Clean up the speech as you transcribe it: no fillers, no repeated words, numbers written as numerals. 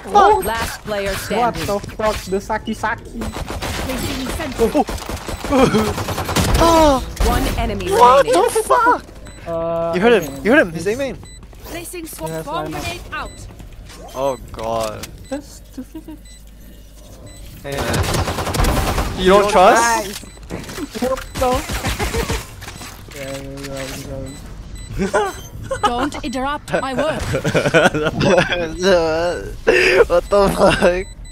fuck? Last player What standing. the fuck? The Saki. Oh, One enemy what remaining. the fuck? You heard him. You heard him. He's aiming. Placing swap Yes, bomb I know. grenade out. Oh god. That's stupid. Hey, man. You don't trust? What the? Don't interrupt my work. What the fuck?